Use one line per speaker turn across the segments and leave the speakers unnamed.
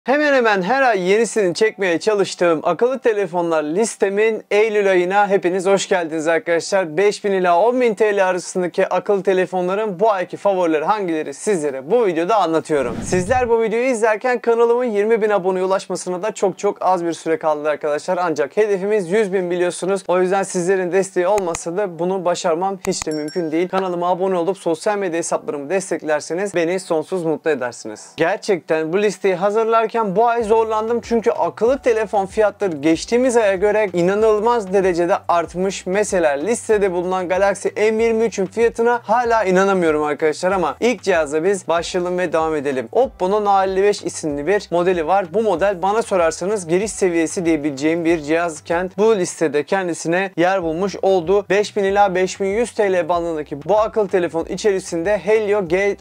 Hemen hemen her ay yenisini çekmeye çalıştığım akıllı telefonlar listemin Eylül ayına hepiniz hoş geldiniz arkadaşlar. 5000 ila 10.000 TL arasındaki akıllı telefonların bu ayki favorileri hangileri sizlere bu videoda anlatıyorum. Sizler bu videoyu izlerken kanalımın 20.000 aboneye ulaşmasına da çok az bir süre kaldı arkadaşlar. Ancak hedefimiz 100.000 biliyorsunuz. O yüzden sizlerin desteği olmasa da bunu başarmam hiç de mümkün değil. Kanalıma abone olup sosyal medya hesaplarımı desteklerseniz beni sonsuz mutlu edersiniz. Gerçekten bu listeyi hazırlarken bu ay zorlandım çünkü akıllı telefon fiyatları geçtiğimiz aya göre inanılmaz derecede artmış. Mesela listede bulunan Galaxy M23'ün fiyatına hala inanamıyorum arkadaşlar ama ilk cihaza biz başlayalım ve devam edelim. Oppo'nun A55 isimli bir modeli var. Bu model bana sorarsanız giriş seviyesi diyebileceğim bir cihazken bu listede kendisine yer bulmuş oldu. 5000 ila 5100 TL bandındaki bu akıllı telefon içerisinde Helio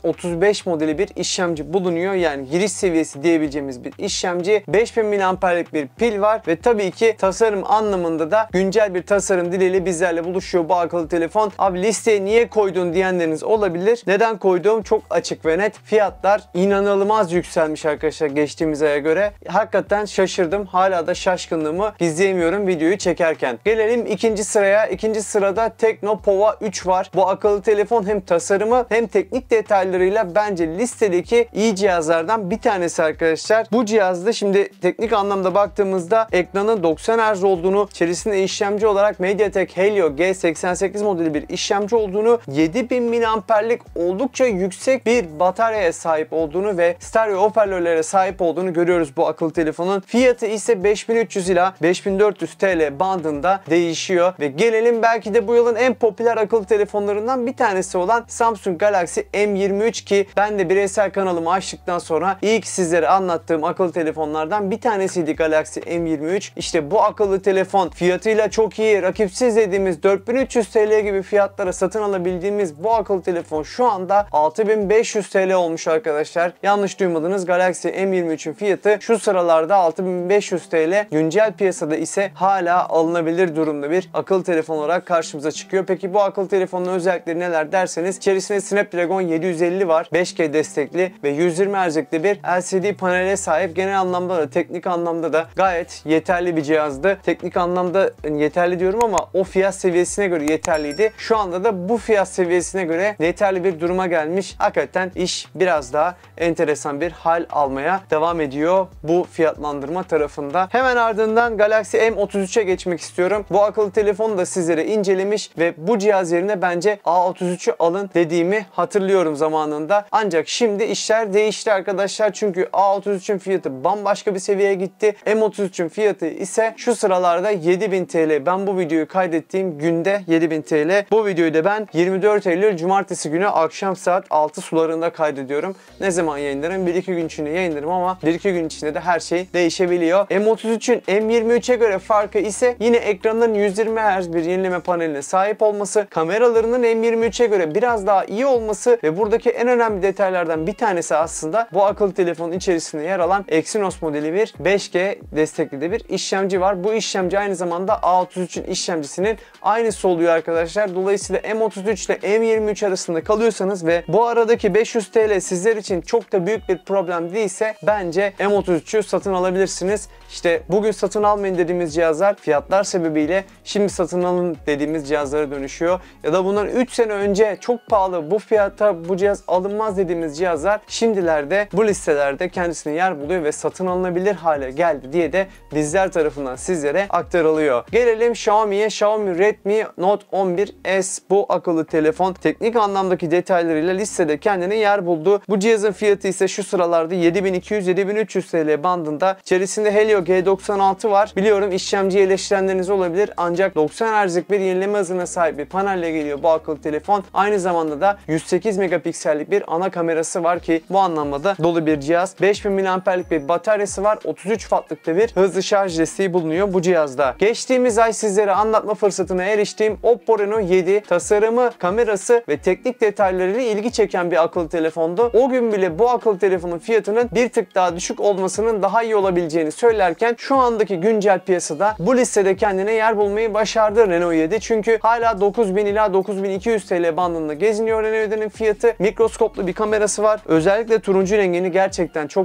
G35 modeli bir işlemci bulunuyor. Yani giriş seviyesi diyebileceğimiz bir işlemci. 5000 mAh'lik bir pil var ve tabii ki tasarım anlamında da güncel bir tasarım diliyle bizlerle buluşuyor bu akıllı telefon. Abi listeye niye koydun diyenleriniz olabilir. Neden koyduğum çok açık ve net. Fiyatlar inanılmaz yükselmiş arkadaşlar geçtiğimiz aya göre. Hakikaten şaşırdım. Hala da şaşkınlığımı gizleyemiyorum videoyu çekerken. Gelelim ikinci sıraya. İkinci sırada Tecno Pova 3 var. Bu akıllı telefon hem tasarımı hem teknik detaylarıyla bence listedeki iyi cihazlardan bir tanesi arkadaşlar. Bu cihazda şimdi teknik anlamda baktığımızda ekranın 90 Hz olduğunu, içerisinde işlemci olarak MediaTek Helio G88 modeli bir işlemci olduğunu, 7000 mAh'lik oldukça yüksek bir bataryaya sahip olduğunu ve stereo hoparlörlere sahip olduğunu görüyoruz bu akıllı telefonun. Fiyatı ise 5300 ila 5400 TL bandında değişiyor ve gelelim belki de bu yılın en popüler akıllı telefonlarından bir tanesi olan Samsung Galaxy M23 ki ben de bireysel kanalımı açtıktan sonra ilk sizlere anlattığım akıllı telefonlardan bir tanesiydi Galaxy M23. İşte bu akıllı telefon fiyatıyla çok iyi, rakipsiz dediğimiz 4300 TL gibi fiyatlara satın alabildiğimiz bu akıllı telefon şu anda 6500 TL olmuş arkadaşlar. Yanlış duymadınız, Galaxy M23'ün fiyatı şu sıralarda 6500 TL. Güncel piyasada ise hala alınabilir durumda bir akıllı telefon olarak karşımıza çıkıyor. Peki bu akıllı telefonun özellikleri neler derseniz içerisinde Snapdragon 750 var. 5G destekli ve 120 Hz'lik bir LCD panele sahip. Genel anlamda da teknik anlamda da gayet yeterli bir cihazdı. Teknik anlamda yeterli diyorum ama o fiyat seviyesine göre yeterliydi. Şu anda da bu fiyat seviyesine göre yeterli bir duruma gelmiş. Hakikaten iş biraz daha enteresan bir hal almaya devam ediyor bu fiyatlandırma tarafında. Hemen ardından Galaxy M33'e geçmek istiyorum. Bu akıllı telefonu da sizlere incelemiş ve bu cihaz yerine bence A33'ü alın dediğimi hatırlıyorum zamanında. Ancak şimdi işler değişti arkadaşlar. Çünkü A33'ün fiyatı bambaşka bir seviyeye gitti. M33'ün fiyatı ise şu sıralarda 7000 TL. Ben bu videoyu kaydettiğim günde 7000 TL. Bu videoyu da ben 24 Eylül Cumartesi günü akşam saat 6 sularında kaydediyorum. Ne zaman yayınlarım? 1-2 gün içinde yayınlarım ama 1-2 gün içinde de her şey değişebiliyor. M33'ün M23'e göre farkı ise yine ekranın 120 Hz bir yenileme paneline sahip olması, kameralarının M23'e göre biraz daha iyi olması ve buradaki en önemli detaylardan bir tanesi aslında bu akıllı telefonun içerisinde yer alan Exynos modeli bir 5G destekli de bir işlemci var. Bu işlemci aynı zamanda A33'ün işlemcisinin aynısı oluyor arkadaşlar. Dolayısıyla M33 ile M23 arasında kalıyorsanız ve bu aradaki 500 TL sizler için çok da büyük bir problem değilse bence M33'ü satın alabilirsiniz. İşte bugün satın almayın dediğimiz cihazlar fiyatlar sebebiyle şimdi satın alın dediğimiz cihazlara dönüşüyor. Ya da bundan 3 sene önce çok pahalı bu fiyata bu cihaz alınmaz dediğimiz cihazlar şimdilerde bu listelerde kendisine yer buluyor ve satın alınabilir hale geldi diye de bizler tarafından sizlere aktarılıyor. Gelelim Xiaomi'ye. Xiaomi Redmi Note 11S bu akıllı telefon teknik anlamdaki detaylarıyla listede kendine yer buldu. Bu cihazın fiyatı ise şu sıralarda 7200-7300 TL bandında. İçerisinde Helio G96 var. Biliyorum işlemciyi eleştirenleriniz olabilir ancak 90 Hz'lik bir yenileme hızına sahip bir panelle geliyor bu akıllı telefon. Aynı zamanda da 108 megapiksellik bir ana kamerası var ki bu anlamda da dolu bir cihaz. 5000 mAh'lik bir bataryası var. 33 Watt'lıkta bir hızlı şarj desteği bulunuyor bu cihazda. Geçtiğimiz ay sizlere anlatma fırsatına eriştiğim Oppo Reno 7 tasarımı, kamerası ve teknik detaylarıyla ilgi çeken bir akıllı telefondu. O gün bile bu akıllı telefonun fiyatının bir tık daha düşük olmasının daha iyi olabileceğini söylerken şu andaki güncel piyasada bu listede kendine yer bulmayı başardı Reno 7. Çünkü hala 9000 ila 9200 TL bandında geziniyor Reno 7'nin fiyatı. Mikroskoplu bir kamerası var. Özellikle turuncu rengini gerçekten çok beğendim.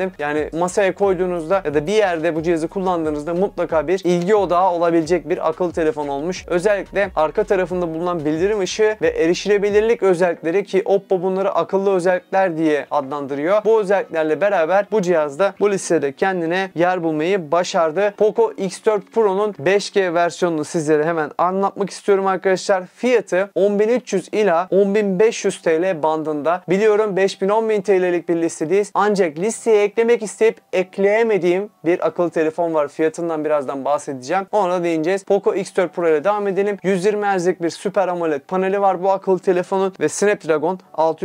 istedim. Yani masaya koyduğunuzda ya da bir yerde bu cihazı kullandığınızda mutlaka bir ilgi odağı olabilecek bir akıllı telefon olmuş. Özellikle arka tarafında bulunan bildirim ışığı ve erişilebilirlik özellikleri, ki Oppo bunları akıllı özellikler diye adlandırıyor. Bu özelliklerle beraber bu cihazda bu listede kendine yer bulmayı başardı. Poco X4 Pro'nun 5G versiyonunu sizlere hemen anlatmak istiyorum arkadaşlar. Fiyatı 10.300 ila 10.500 TL bandında. Biliyorum 5.000-10.000 TL'lik bir listedeyiz. Ancak listeye eklemek isteyip ekleyemediğim bir akıllı telefon var. Fiyatından birazdan bahsedeceğim. Ona da değineceğiz. Poco X4 Pro ile devam edelim. 120 Hz'lik bir Super AMOLED paneli var bu akıllı telefonun ve Snapdragon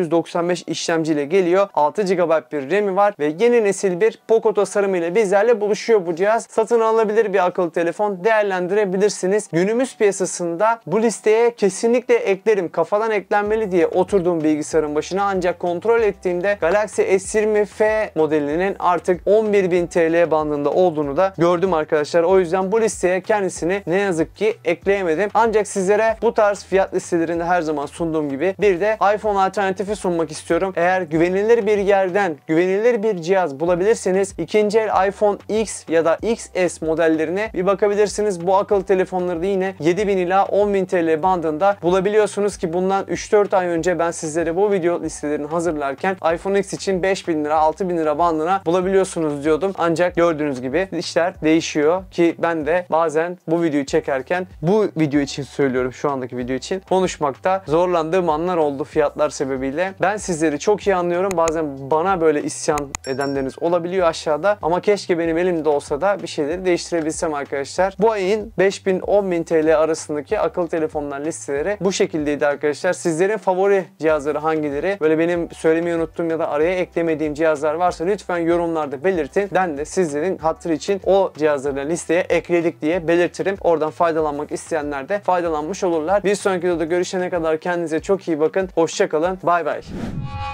695 işlemciyle geliyor. 6 GB bir RAM'i var ve yeni nesil bir Poco tasarımı ile bizlerle buluşuyor bu cihaz. Satın alınabilir bir akıllı telefon, değerlendirebilirsiniz. Günümüz piyasasında bu listeye kesinlikle eklerim, kafadan eklenmeli diye oturduğum bilgisayarın başına, ancak kontrol ettiğimde Galaxy S20 F modelinin artık 11.000 TL bandında olduğunu da gördüm arkadaşlar. O yüzden bu listeye kendisini ne yazık ki ekleyemedim. Ancak sizlere bu tarz fiyat listelerinde her zaman sunduğum gibi bir de iPhone alternatifi sunmak istiyorum. Eğer güvenilir bir yerden güvenilir bir cihaz bulabilirseniz ikinci el iPhone X ya da XS modellerine bir bakabilirsiniz. Bu akıllı telefonları da yine 7.000 ila 10.000 TL bandında bulabiliyorsunuz, ki bundan 3-4 ay önce ben sizlere bu video listelerini hazırlarken iPhone X için 5.000 lira 6.000 lira bandına bulabiliyorsunuz diyordum. Ancak gördüğünüz gibi işler değişiyor, ki ben de bazen bu videoyu çekerken, bu video için söylüyorum, şu andaki video için konuşmakta zorlandığım anlar oldu fiyatlar sebebiyle. Ben sizleri çok iyi anlıyorum. Bazen bana böyle isyan edenleriniz olabiliyor aşağıda, ama keşke benim elimde olsa da bir şeyleri değiştirebilsem arkadaşlar. Bu ayın 5.000-10.000 TL arasındaki akıllı telefonlar listeleri bu şekildeydi arkadaşlar. Sizlerin favori cihazları hangileri? Böyle benim söylemeyi unuttuğum ya da araya eklemediğim cihazlar varsa lütfen yorumlarda belirtin. Ben de sizlerin hatırı için o cihazları listeye ekledik diye belirtirim. Oradan faydalanmak isteyenler de faydalanmış olurlar. Bir sonraki videoda görüşene kadar kendinize çok iyi bakın. Hoşça kalın. Bay bay.